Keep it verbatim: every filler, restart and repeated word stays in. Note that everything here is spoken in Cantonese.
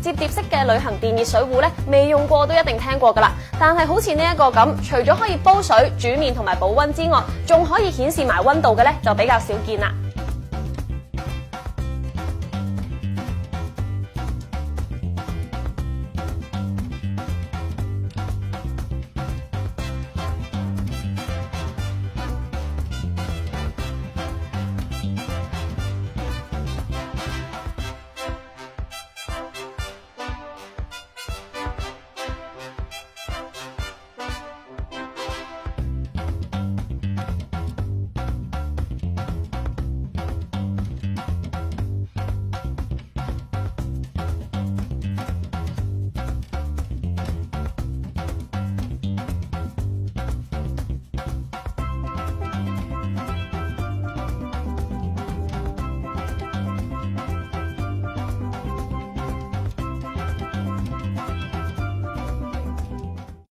摺疊式嘅旅行電熱水壺咧，未用過都一定聽過㗎啦。但係好似呢一個咁，除咗可以煲水、煮麵同埋保溫之外，仲可以顯示埋溫度嘅咧，就比較少見啦。